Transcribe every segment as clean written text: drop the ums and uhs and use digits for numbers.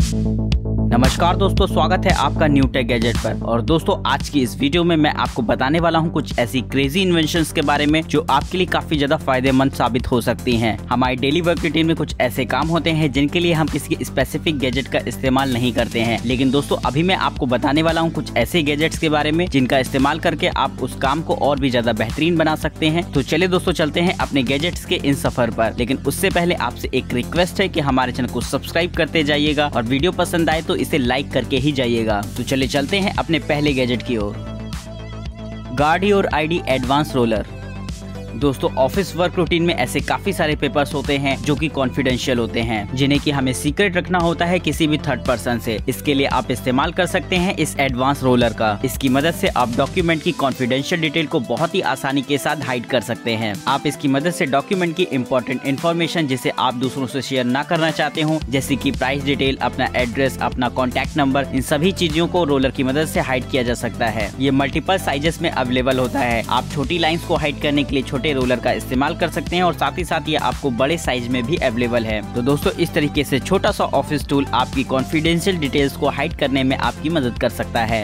नमस्कार दोस्तों, स्वागत है आपका न्यू टेक गैजेट पर। और दोस्तों, आज की इस वीडियो में मैं आपको बताने वाला हूं कुछ ऐसी क्रेजी इन्वेंशंस के बारे में जो आपके लिए काफी ज्यादा फायदेमंद साबित हो सकती हैं। हमारी डेली वर्क रूटीन में कुछ ऐसे काम होते हैं जिनके लिए हम किसी स्पेसिफिक गैजेट का इस्तेमाल नहीं करते हैं, लेकिन दोस्तों अभी मैं आपको बताने वाला हूँ कुछ ऐसे गैजेट्स के बारे में जिनका इस्तेमाल करके आप उस काम को और भी ज्यादा बेहतरीन बना सकते हैं। तो चलिए दोस्तों, चलते हैं अपने गैजेट्स के इन सफर पर। लेकिन उससे पहले आपसे एक रिक्वेस्ट है कि हमारे चैनल को सब्सक्राइब करते जाइएगा और वीडियो पसंद आए तो इसे लाइक करके ही जाइएगा। तो चलिए चलते हैं अपने पहले गैजेट की ओर। Guard your ID advance roller. दोस्तों, ऑफिस वर्क रूटीन में ऐसे काफी सारे पेपर्स होते हैं जो कि कॉन्फिडेंशियल होते हैं, जिन्हें कि हमें सीक्रेट रखना होता है किसी भी थर्ड पर्सन से। इसके लिए आप इस्तेमाल कर सकते हैं इस एडवांस रोलर का। इसकी मदद से आप डॉक्यूमेंट की कॉन्फिडेंशियल डिटेल को बहुत ही आसानी के साथ हाइड कर सकते हैं। आप इसकी मदद से डॉक्यूमेंट की इंपॉर्टेंट इन्फॉर्मेशन जिसे आप दूसरों से शेयर ना करना चाहते हो, जैसे कि प्राइस डिटेल, अपना एड्रेस, अपना कॉन्टैक्ट नंबर, इन सभी चीजों को रोलर की मदद से हाइड किया जा सकता है। ये मल्टीपल साइजेस में अवेलेबल होता है। आप छोटी लाइंस को हाइड करने के लिए छोटे रोलर का इस्तेमाल कर सकते हैं और साथ ही साथ ये आपको बड़े साइज में भी अवेलेबल है। तो दोस्तों, इस तरीके से छोटा सा ऑफिस टूल आपकी कॉन्फिडेंशियल डिटेल्स को हाइड करने में आपकी मदद कर सकता है।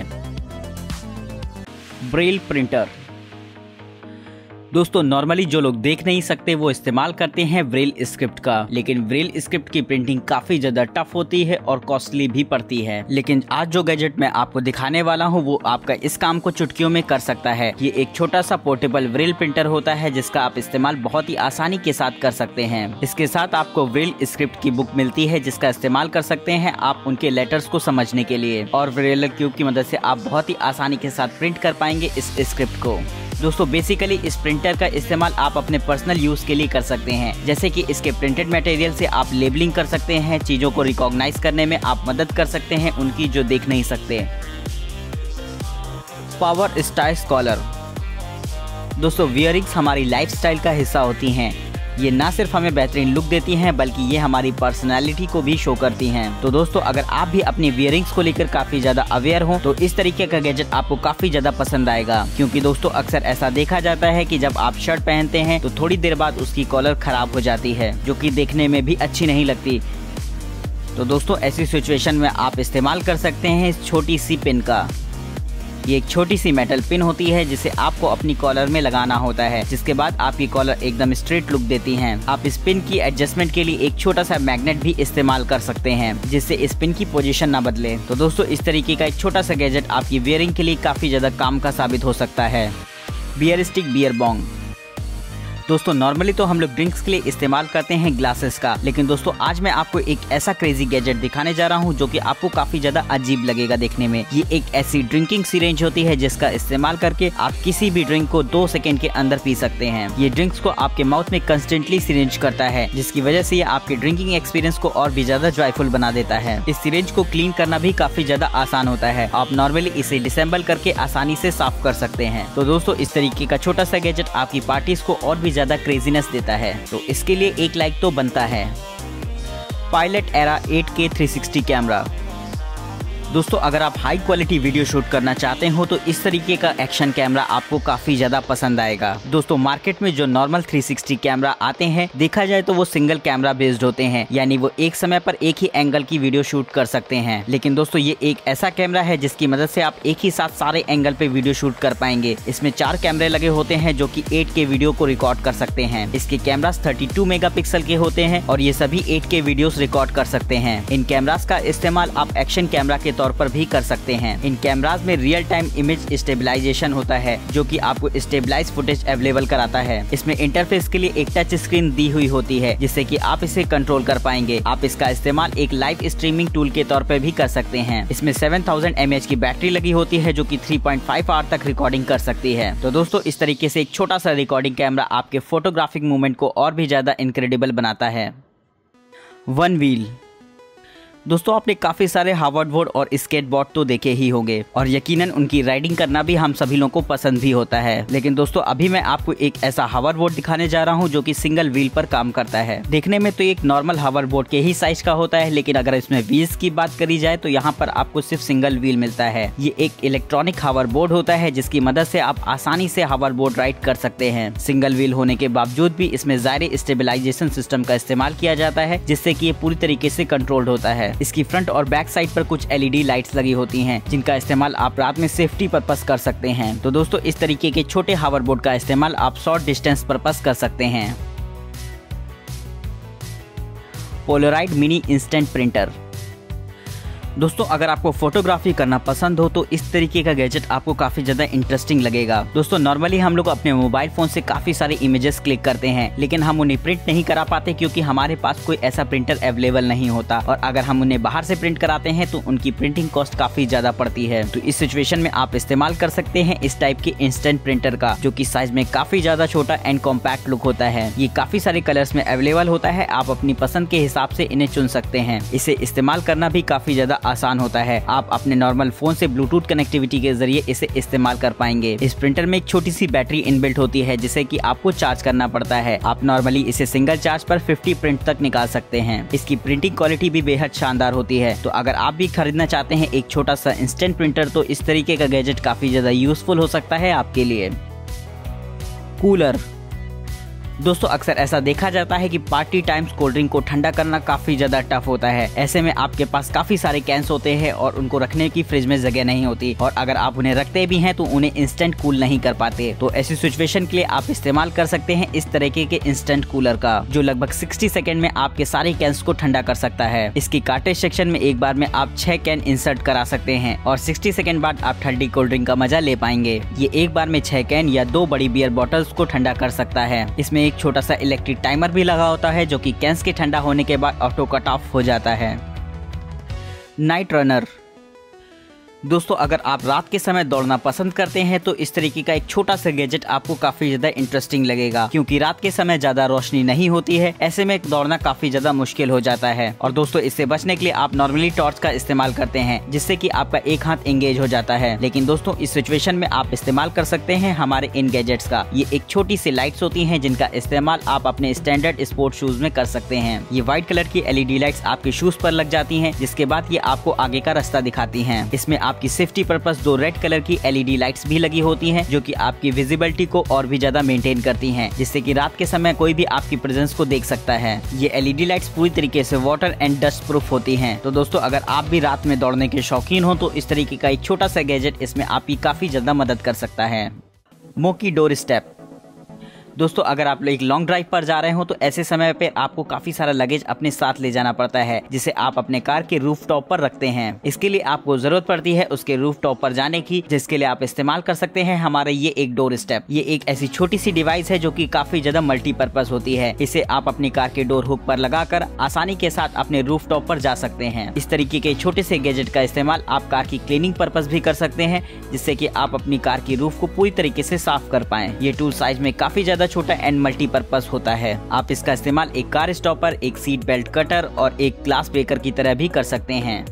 Braille printer. दोस्तों, नॉर्मली जो लोग देख नहीं सकते वो इस्तेमाल करते हैं ब्रेल स्क्रिप्ट का, लेकिन ब्रेल स्क्रिप्ट की प्रिंटिंग काफी ज्यादा टफ होती है और कॉस्टली भी पड़ती है। लेकिन आज जो गैजेट मैं आपको दिखाने वाला हूँ वो आपका इस काम को चुटकियों में कर सकता है। ये एक छोटा सा पोर्टेबल ब्रेल प्रिंटर होता है जिसका आप इस्तेमाल बहुत ही आसानी के साथ कर सकते हैं। इसके साथ आपको ब्रेल स्क्रिप्ट की बुक मिलती है जिसका इस्तेमाल कर सकते हैं आप उनके लेटर्स को समझने के लिए, और ब्रेल क्यूब की मदद से आप बहुत ही आसानी के साथ प्रिंट कर पाएंगे इस स्क्रिप्ट को। दोस्तों, बेसिकली इस प्रिंटर का इस्तेमाल आप अपने पर्सनल यूज के लिए कर सकते हैं, जैसे कि इसके प्रिंटेड मटेरियल से आप लेबलिंग कर सकते हैं, चीजों को रिकॉग्नाइज करने में आप मदद कर सकते हैं उनकी जो देख नहीं सकते। Power style collar. दोस्तों, वियरिंग्स हमारी लाइफस्टाइल का हिस्सा होती हैं। ये ना सिर्फ हमें बेहतरीन लुक देती हैं बल्कि ये हमारी पर्सनालिटी को भी शो करती हैं। तो दोस्तों, अगर आप भी अपनी वियरिंग्स को लेकर काफी ज्यादा अवेयर हो तो इस तरीके का गैजेट आपको काफी ज्यादा पसंद आएगा, क्योंकि दोस्तों अक्सर ऐसा देखा जाता है कि जब आप शर्ट पहनते हैं तो थोड़ी देर बाद उसकी कॉलर खराब हो जाती है, जो कि देखने में भी अच्छी नहीं लगती। तो दोस्तों, ऐसी सिचुएशन में आप इस्तेमाल कर सकते हैं इस छोटी सी पिन का। ये एक छोटी सी मेटल पिन होती है जिसे आपको अपनी कॉलर में लगाना होता है, जिसके बाद आपकी कॉलर एकदम स्ट्रेट लुक देती है। आप इस पिन की एडजस्टमेंट के लिए एक छोटा सा मैग्नेट भी इस्तेमाल कर सकते हैं जिससे इस पिन की पोजीशन ना बदले। तो दोस्तों, इस तरीके का एक छोटा सा गैजेट आपकी वियरिंग के लिए काफी ज्यादा काम का साबित हो सकता है। Beer stick beer bong. दोस्तों, नॉर्मली तो हम लोग ड्रिंक्स के लिए इस्तेमाल करते हैं ग्लासेस का, लेकिन दोस्तों आज मैं आपको एक ऐसा क्रेजी गैजेट दिखाने जा रहा हूं जो कि आपको काफी ज्यादा अजीब लगेगा देखने में। ये एक ऐसी ड्रिंकिंग सिरिंज होती है जिसका इस्तेमाल करके आप किसी भी ड्रिंक को 2 सेकंड के अंदर पी सकते हैं। ये ड्रिंक्स को आपके माउथ में कंस्टेंटली सिरिंज करता है, जिसकी वजह से ये आपके ड्रिंकिंग एक्सपीरियंस को और भी ज्यादा जॉयफुल बना देता है। इस सिरिंज को क्लीन करना भी काफी ज्यादा आसान होता है। आप नॉर्मली इसे डिसेंबल करके आसानी से साफ कर सकते हैं। तो दोस्तों, इस तरीके का छोटा सा गैजेट आपकी पार्टीज को और भी ज्यादा क्रेजीनेस देता है, तो इसके लिए एक लाइक तो बनता है। Pilot era 8K 360 camera. दोस्तों, अगर आप हाई क्वालिटी वीडियो शूट करना चाहते हो तो इस तरीके का एक्शन कैमरा आपको काफी ज्यादा पसंद आएगा। दोस्तों, मार्केट में जो नॉर्मल 360 कैमरा आते हैं देखा जाए तो वो सिंगल कैमरा बेस्ड होते हैं, यानी वो एक समय पर एक ही एंगल की वीडियो शूट कर सकते हैं। लेकिन दोस्तों, ये एक ऐसा कैमरा है जिसकी मदद से आप एक ही साथ सारे एंगल पे वीडियो शूट कर पाएंगे। इसमें 4 कैमरे लगे होते हैं जो कि 8K वीडियो को रिकॉर्ड कर सकते हैं। इसके कैमरास 32 मेगापिक्सल के होते हैं और ये सभी 8K वीडियोस रिकॉर्ड कर सकते हैं। इन कैमरास का इस्तेमाल आप एक्शन कैमरा के तौर पर भी कर सकते हैं। इन कैमरास में रियल टाइम इमेज स्टेबलाइजेशन होता है जो कि आपको स्टेबलाइज फुटेज अवेलेबल कराता है। इसमें इंटरफेस के लिए एक टच स्क्रीन दी हुई होती है जिससे कि आप इसे कंट्रोल कर पाएंगे। आप इसका इस्तेमाल एक लाइव स्ट्रीमिंग टूल के तौर पर भी कर सकते हैं। इसमें 7000 mAh की बैटरी लगी होती है जो कि 3.5 आवर तक रिकॉर्डिंग कर सकती है। तो दोस्तों, इस तरीके से एक छोटा सा रिकॉर्डिंग कैमरा आपके फोटोग्राफिक मूवमेंट को और भी ज्यादा इनक्रेडिबल बनाता है। One wheel. दोस्तों, आपने काफी सारे हावर्ड बोर्ड और स्केट बोर्ड तो देखे ही होंगे और यकीनन उनकी राइडिंग करना भी हम सभी लोगों को पसंद भी होता है। लेकिन दोस्तों, अभी मैं आपको एक ऐसा हावर्ड बोर्ड दिखाने जा रहा हूं जो कि सिंगल व्हील पर काम करता है। देखने में तो एक नॉर्मल हावर्ड बोर्ड के ही साइज का होता है, लेकिन अगर इसमें व्हील्स की बात करी जाए तो यहाँ पर आपको सिर्फ सिंगल व्हील मिलता है। ये एक इलेक्ट्रॉनिक हावर्ड बोर्ड होता है जिसकी मदद से आप आसानी से हावर्ड बोर्ड राइड कर सकते हैं। सिंगल व्हील होने के बावजूद भी इसमें जायरे स्टेबलाइजेशन सिस्टम का इस्तेमाल किया जाता है जिससे कि ये पूरी तरीके से कंट्रोल्ड होता है। इसकी फ्रंट और बैक साइड पर कुछ LED लाइट्स लगी होती हैं, जिनका इस्तेमाल आप रात में सेफ्टी पर्पस कर सकते हैं। तो दोस्तों इस तरीके के छोटे हावरबोर्ड का इस्तेमाल आप शॉर्ट डिस्टेंस पर्पस कर सकते हैं। Polaroid mini instant printer. दोस्तों अगर आपको फोटोग्राफी करना पसंद हो तो इस तरीके का गैजेट आपको काफी ज्यादा इंटरेस्टिंग लगेगा। दोस्तों नॉर्मली हम लोग अपने मोबाइल फोन से काफी सारे इमेजेस क्लिक करते हैं, लेकिन हम उन्हें प्रिंट नहीं करा पाते क्योंकि हमारे पास कोई ऐसा प्रिंटर अवेलेबल नहीं होता, और अगर हम उन्हें बाहर से प्रिंट कराते हैं तो उनकी प्रिंटिंग कॉस्ट काफी ज्यादा पड़ती है। तो इस सिचुएशन में आप इस्तेमाल कर सकते हैं इस टाइप के इंस्टेंट प्रिंटर का, जो की साइज में काफी ज्यादा छोटा एंड कॉम्पैक्ट लुक होता है। ये काफी सारे कलर्स में अवेलेबल होता है, आप अपनी पसंद के हिसाब से इन्हें चुन सकते हैं। इसे इस्तेमाल करना भी काफी ज्यादा आसान होता है। आप अपने नॉर्मल फोन से ब्लूटूथ कनेक्टिविटी के जरिए इसे इस्तेमाल कर पाएंगे। इस प्रिंटर में एक छोटी सी बैटरी इनबिल्ट होती है जिसे कि आपको चार्ज करना पड़ता है। आप नॉर्मली इसे सिंगल चार्ज पर 50 प्रिंट तक निकाल सकते हैं। इसकी प्रिंटिंग क्वालिटी भी बेहद शानदार होती है। तो अगर आप भी खरीदना चाहते हैं एक छोटा सा इंस्टेंट प्रिंटर तो इस तरीके का गैजेट काफी ज्यादा यूजफुल हो सकता है आपके लिए। कूलर। दोस्तों अक्सर ऐसा देखा जाता है कि पार्टी टाइम्स कोल्ड ड्रिंक को ठंडा करना काफी ज्यादा टफ होता है। ऐसे में आपके पास काफी सारे कैंस होते हैं और उनको रखने की फ्रिज में जगह नहीं होती, और अगर आप उन्हें रखते भी हैं तो उन्हें इंस्टेंट कूल नहीं कर पाते। तो ऐसी सिचुएशन के लिए आप इस्तेमाल कर सकते हैं इस तरीके के इंस्टेंट कूलर का, जो लगभग 60 सेकंड में आपके सारे कैंस को ठंडा कर सकता है। इसकी कार्टेज सेक्शन में एक बार में आप 6 कैन इंसर्ट करा सकते हैं और 60 सेकंड बाद आप ठंडी कोल्ड ड्रिंक का मजा ले पाएंगे। ये एक बार में 6 कैन या 2 बड़ी बियर बॉटल्स को ठंडा कर सकता है। इसमें एक छोटा सा इलेक्ट्रिक टाइमर भी लगा होता है जो कि कैंस के ठंडा होने के बाद ऑटो कट ऑफ हो जाता है। Night runner. दोस्तों अगर आप रात के समय दौड़ना पसंद करते हैं तो इस तरीके का एक छोटा सा गैजेट आपको काफी ज्यादा इंटरेस्टिंग लगेगा, क्योंकि रात के समय ज्यादा रोशनी नहीं होती है। ऐसे में दौड़ना काफी ज्यादा मुश्किल हो जाता है। और दोस्तों इससे बचने के लिए आप नॉर्मली टॉर्च का इस्तेमाल करते हैं, जिससे कि आपका एक हाथ एंगेज हो जाता है। लेकिन दोस्तों इस सिचुएशन में आप इस्तेमाल कर सकते हैं हमारे इन गैजेट्स का। ये एक छोटी सी लाइट्स होती है जिनका इस्तेमाल आप अपने स्टैंडर्ड स्पोर्ट शूज में कर सकते हैं। ये व्हाइट कलर की LED लाइट्स आपके शूज पर लग जाती है, जिसके बाद ये आपको आगे का रास्ता दिखाती है। इसमें आपकी सेफ्टी पर्पस 2 रेड कलर की LED लाइट्स भी लगी होती हैं, जो कि आपकी विजिबिलिटी को और भी ज्यादा मेंटेन करती हैं, जिससे कि रात के समय कोई भी आपकी प्रेजेंस को देख सकता है। ये LED लाइट्स पूरी तरीके से वाटर एंड डस्ट प्रूफ होती हैं। तो दोस्तों अगर आप भी रात में दौड़ने के शौकीन हो तो इस तरीके का एक छोटा सा गैजेट इसमें आपकी काफी ज्यादा मदद कर सकता है। Moki doorstep. दोस्तों अगर आप एक लॉन्ग ड्राइव पर जा रहे हो तो ऐसे समय पे आपको काफी सारा लगेज अपने साथ ले जाना पड़ता है, जिसे आप अपने कार के रूफ टॉप पर रखते हैं। इसके लिए आपको जरूरत पड़ती है उसके रूफ टॉप पर जाने की, जिसके लिए आप इस्तेमाल कर सकते हैं हमारे ये एक डोर स्टेप। ये एक ऐसी छोटी सी डिवाइस है जो कि काफी ज्यादा मल्टीपर्पज होती है। इसे आप अपनी कार के डोर हुक पर लगाकर आसानी के साथ अपने रूफ टॉप पर जा सकते हैं। इस तरीके के छोटे से गैजेट का इस्तेमाल आप कार की क्लीनिंग पर्पज भी कर सकते हैं, जिससे कि आप अपनी कार की रूफ को पूरी तरीके से साफ कर पाएं। ये टूल साइज में काफी ज्यादा छोटा एंड मल्टीपर्पज होता है। आप इसका इस्तेमाल एक कार स्टॉपर, एक सीट बेल्ट कटर और एक ग्लास ब्रेकर की तरह भी कर सकते हैं।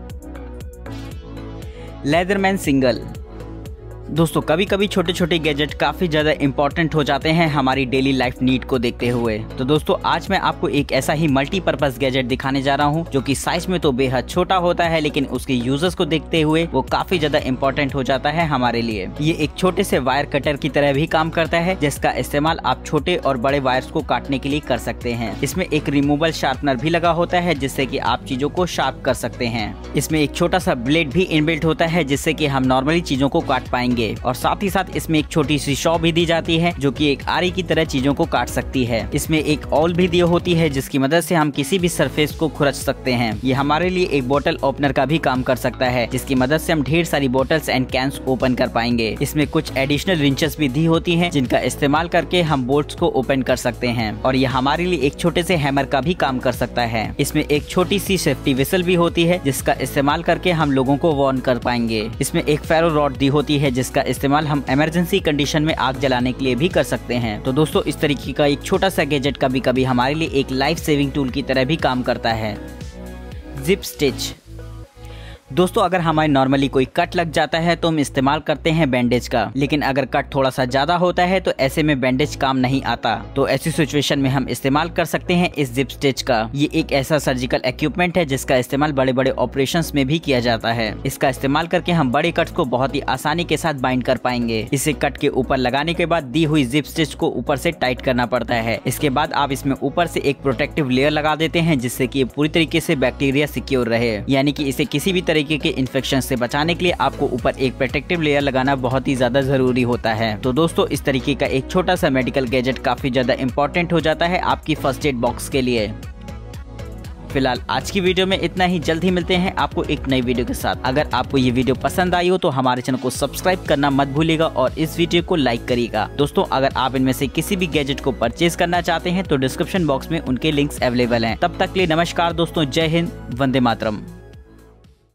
Leatherman single. दोस्तों कभी कभी छोटे छोटे गैजेट काफी ज्यादा इंपॉर्टेंट हो जाते हैं हमारी डेली लाइफ नीड को देखते हुए। तो दोस्तों आज मैं आपको एक ऐसा ही मल्टीपर्पज गैजेट दिखाने जा रहा हूं जो कि साइज में तो बेहद छोटा होता है, लेकिन उसके यूजर्स को देखते हुए वो काफी ज्यादा इंपॉर्टेंट हो जाता है हमारे लिए। ये एक छोटे से वायर कटर की तरह भी काम करता है, जिसका इस्तेमाल आप छोटे और बड़े वायर्स को काटने के लिए कर सकते हैं। इसमें एक रिमूवल शार्पनर भी लगा होता है, जिससे कि आप चीजों को शार्प कर सकते हैं। इसमें एक छोटा सा ब्लेड भी इनबिल्ट होता है, जिससे कि हम नॉर्मली चीजों को काट पाएंगे। और साथ ही साथ इसमें एक छोटी सी शॉ भी दी जाती है, जो कि एक आरी की तरह चीजों को काट सकती है। इसमें एक ऑल भी दी होती है, जिसकी मदद से हम किसी भी सरफेस को खुरच सकते हैं। ये हमारे लिए एक बोतल ओपनर का भी काम कर सकता है, जिसकी मदद से हम ढेर सारी बोतल्स एंड कैंस ओपन कर पाएंगे। इसमें कुछ एडिशनल रिंचेस भी दी होती हैं, जिनका इस्तेमाल करके हम बोल्ट्स को ओपन कर सकते हैं। और ये हमारे लिए एक छोटे से हैमर का भी काम कर सकता है। इसमें एक छोटी सी सेफ्टी विसल भी होती है, जिसका इस्तेमाल करके हम लोगों को वार्न कर पाएंगे। इसमें एक फेरो रॉड दी होती है, जिसका इस्तेमाल हम इमरजेंसी कंडीशन में आग जलाने के लिए भी कर सकते हैं। तो दोस्तों इस तरीके का एक छोटा सा गैजेट कभी कभी हमारे लिए एक लाइफ सेविंग टूल की तरह भी काम करता है। Zip stitch. दोस्तों अगर हमारे नॉर्मली कोई कट लग जाता है तो हम इस्तेमाल करते हैं बैंडेज का, लेकिन अगर कट थोड़ा सा ज्यादा होता है तो ऐसे में बैंडेज काम नहीं आता। तो ऐसी सिचुएशन में हम इस्तेमाल कर सकते हैं इस जिप स्टिच का। ये एक ऐसा सर्जिकल इक्विपमेंट है जिसका इस्तेमाल बड़े बड़े ऑपरेशंस में भी किया जाता है। इसका इस्तेमाल करके हम बड़े कट्स को बहुत ही आसानी के साथ बाइंड कर पाएंगे। इसे कट के ऊपर लगाने के बाद दी हुई जिप स्टिच को ऊपर से टाइट करना पड़ता है। इसके बाद आप इसमें ऊपर से एक प्रोटेक्टिव लेयर लगा देते हैं जिससे कि पूरी तरीके से बैक्टीरिया सिक्योर रहे, यानी कि इसे किसी भी तरीके के इन्फेक्शन से बचाने के लिए आपको ऊपर एक प्रोटेक्टिव लेयर लगाना बहुत ही ज्यादा जरूरी होता है। तो दोस्तों इस तरीके का एक छोटा सा मेडिकल गैजेट काफी ज्यादा इंपॉर्टेंट हो जाता है आपकी फर्स्ट एड बॉक्स के लिए। फिलहाल आज की वीडियो में इतना ही, जल्द ही मिलते हैं आपको एक नई वीडियो के साथ। अगर आपको ये वीडियो पसंद आई हो तो हमारे चैनल को सब्सक्राइब करना मत भूलिएगा और इस वीडियो को लाइक करिएगा। दोस्तों अगर आप इनमें से किसी भी गैजेट को परचेज करना चाहते हैं तो डिस्क्रिप्शन बॉक्स में उनके लिंक्स अवेलेबल हैं। तब तक के लिए नमस्कार दोस्तों, जय हिंद, वंदे मातरम।